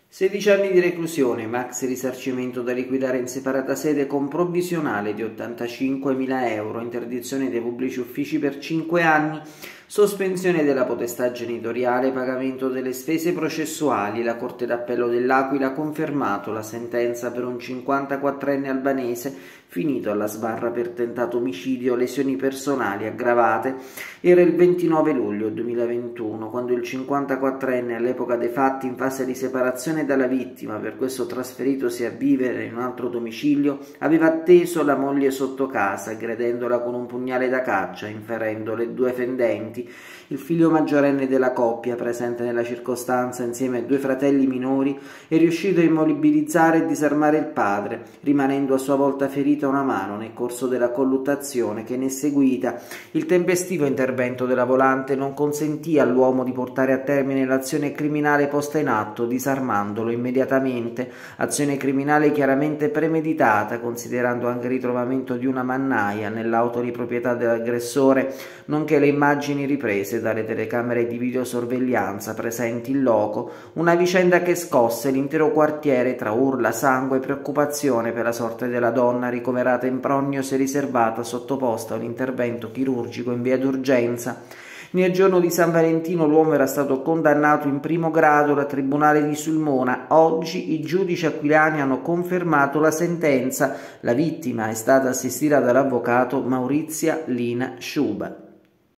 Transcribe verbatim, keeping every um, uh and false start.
sedici anni di reclusione, max risarcimento da liquidare in separata sede con provvisionale di ottantacinquemila euro, interdizione dai pubblici uffici per cinque anni, sospensione della potestà genitoriale, pagamento delle spese processuali. La Corte d'Appello dell'Aquila ha confermato la sentenza per un cinquantaquattrenne albanese finito alla sbarra per tentato omicidio, lesioni personali aggravate. Era il ventinove luglio duemilaventuno, quando il cinquantaquattrenne, all'epoca dei fatti in fase di separazione dalla vittima, per questo trasferitosi a vivere in un altro domicilio, aveva atteso la moglie sotto casa, aggredendola con un pugnale da caccia, inferendo le due fendenti. Il figlio maggiorenne della coppia, presente nella circostanza insieme ai due fratelli minori, è riuscito a immobilizzare e disarmare il padre, rimanendo a sua volta ferita una mano nel corso della colluttazione che ne è seguita. Il tempestivo intervento della volante non consentì all'uomo di portare a termine l'azione criminale posta in atto, disarmandolo immediatamente, azione criminale chiaramente premeditata, considerando anche il ritrovamento di una mannaia nell'auto di proprietà dell'aggressore, nonché le immagini riprese dalle telecamere di videosorveglianza presenti in loco, una vicenda che scosse l'intero quartiere tra urla, sangue e preoccupazione per la sorte della donna ricoverata in prognosi riservata sottoposta a un intervento chirurgico in via d'urgenza. Nel giorno di San Valentino l'uomo era stato condannato in primo grado dal Tribunale di Sulmona. Oggi i giudici aquilani hanno confermato la sentenza. La vittima è stata assistita dall'avvocato Maurizia Lina Sciuba.